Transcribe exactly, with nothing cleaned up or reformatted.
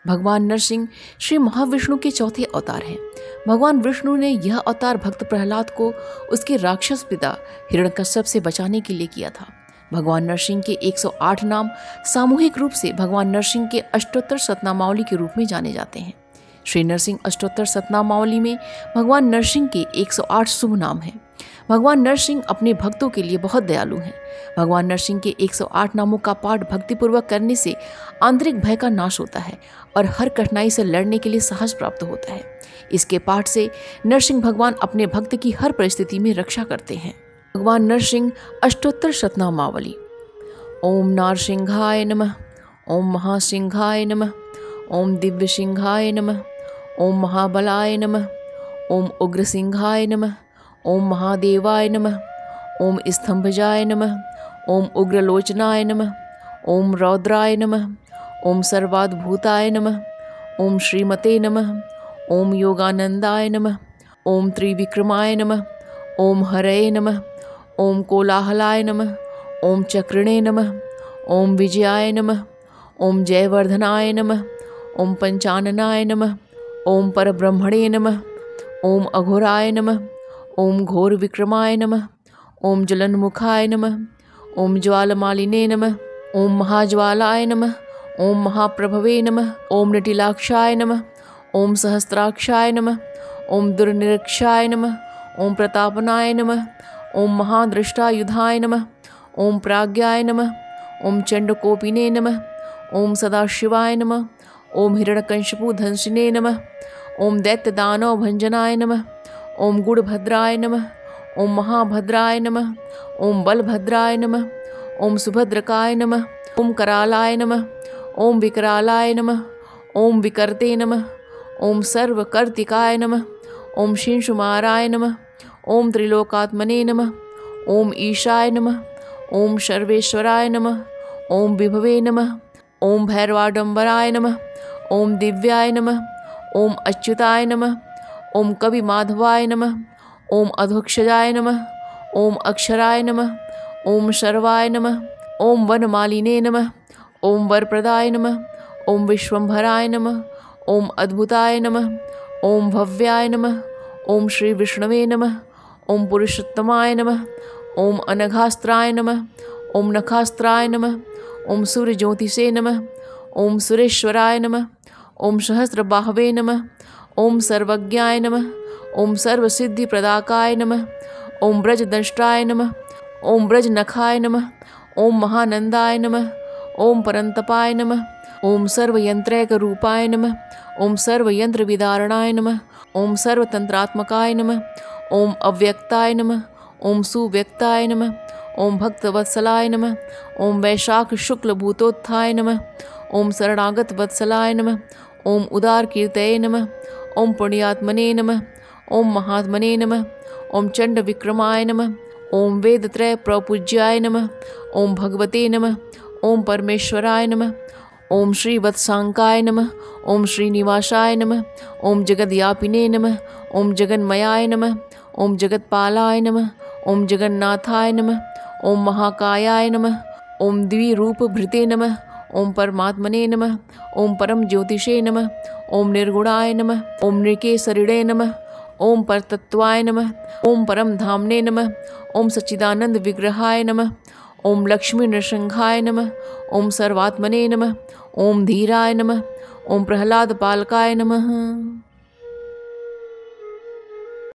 भगवान नरसिंह श्री महाविष्णु के चौथे अवतार हैं। भगवान विष्णु ने यह अवतार भक्त प्रहलाद को उसके राक्षस पिता हिरण्यकश्यप से बचाने के लिए किया था। भगवान नरसिंह के एक सौ आठ नाम सामूहिक रूप से भगवान नरसिंह के अष्टोत्तर शतनामावली के रूप में जाने जाते हैं। श्री नरसिंह अष्टोत्तर शतनामावली में भगवान नरसिंह के एक सौ आठ शुभ नाम हैं। भगवान नरसिंह अपने भक्तों के लिए बहुत दयालु हैं। भगवान नरसिंह के एक सौ आठ नामों का पाठ भक्तिपूर्वक करने से आंतरिक भय का नाश होता है और हर कठिनाई से लड़ने के लिए साहस प्राप्त होता है। इसके पाठ से नरसिंह भगवान अपने भक्त की हर परिस्थिति में रक्षा करते हैं। भगवान नरसिंह अष्टोत्तर शतनामावली। ओम नारसिंहाय नमः। ओम महासिंहाय नमः। ओम दिव्य सिंहाय नमः। ओम महाबलाय नमः। ओम उग्रसिंहाय नमः। ओम महादेवाय नमः। ओम स्तंभजाय नमः। ओम उग्रलोचनाय नमः। ओम रौद्राय नमः। ओम सर्वाद्भूताय नमः। ओम श्रीमते नमः। ओम योगानंदाय नमः। ओम त्रिविक्रमाय नमः। ओम हरये नमः। ओम कोलाहलाय नमः। ओम चक्रिणे नमः। ओम विजयाय नमः। ओम जयवर्धनाय नमः। ओम पंचाननाय नमः। ओम परब्रह्मणे नमः। ओम अघोराय नमः। ओम घोर विक्रमाय नमः। ओम जलन्मुखाय नमः। ओम ज्वालमालिने नमः। ओम महाज्वालाय नमः। ओम महाप्रभवे नमः। ओम नटिलाक्षाय नमः। ओम सहस्त्राक्षाय नमः। ओम दुर्निरीक्षाय नमः। ओम प्रतापनाय नमः। ओम महादृष्टायुधाय नमः। ओम प्राज्ञाय नमः। ओम चंडकोपिने नमः। ओम सदाशिवाय नमः। ओम हिरण्यकशिपु धंसिने नमः। ओम दैत्यदानव भंजनाय नमः। ओम गुणभद्राय नमः। ओम महाभद्राय नमः। ओम बलभद्राय नमः। ओम सुभद्रकाय नमः। ओम करालाय नमः। ओम विकरालाय नमः। ओम विकर्ते नमः। ओम सर्वकर्तिकाय नमः। ओम शिंशुमाराय नमः। ओम त्रिलोकात्मने नमः। ओम ईशाय नमः। ओम सर्वेश्वराय नमः। ओम विभवे नमः। ओम भैरवाडंबराय नमः। ओम दिव्याय नमः। ओम अच्युताय नमः। ओम कवि माधवाय नमः। ओम अधोक्षजाय नमः। ओम अक्षराय नमः। ओम शर्वाय नमः। ओम वनमालिने नमः। ओम वरप्रदाय नमः। ओम विश्वंभराय नमः। ओम अद्भुताय नमः। ओम भव्याय नमः। ओम श्री विष्णवे नमः। ओम पुरुषोत्तमाय नमः। ओम अनघास्त्राय नमः। ओम नखास्त्राय नमः। ओम सूर्यज्योतिषे नमः। ओम सुरेश्वराय नमः। ओम सहस्रबाहवे नमः। ओम सर्वज्ञाय नमः। ओम सर्वसिद्धिप्रदाकाय नमः। ओम ब्रजदंष्ट्राय नमः। ओम ब्रजनखाय नमः। ओम महानंदाय नमः। ओम परंतपाय नमः। ओम सर्वयंत्रैकरूपाय नमः। ओम सर्वयंत्रविदारणाय नमः। ओम सर्वतंत्रात्मकाय नमः। ओम अव्यक्ताय नमः। ओम सुव्यक्ताय नमः। ओम भक्तवत्सलाय नमः। ओम वैशाख शुक्ल भूतोत्थाय नमः। ओम शरणागत वत्सलाय नमः। ओम उदार कीर्तये नमः। ओम पुण्यात्मने नमः। ओम महात्मने नमः। ओम चंड विक्रमाय नमः। ओम वेदत्रय प्रपूज्याय नमः। ओम भगवते नमः। ओम परमेश्वराय नमः। ओम श्री वत्सांकाय नमः। ओम श्रीनिवासाय नमः। ओम जगद्व्यापिने नमः। ओम जगन्मयाय नमः। ओम जगत्पालाय नमः। ओम जगन्नाथाय नमः। ओम महाकायाय नमः। ओम द्विरूपभृते नमः। ओम परमात्मने नमः। ओम परम ज्योतिषे नमः। ओम निर्गुणाय नमः। ओम नृकेसरिणे नमः। ओम परतत्वाय नमः। ओम परम धामने नमः। ओम सच्चिदानंद विग्रहाय नमः। ओम लक्ष्मी नृसिंहाय नमः। ओम सर्वात्मने नमः। ओम धीराय नमः। ओम प्रहलाद पालकाय नमः।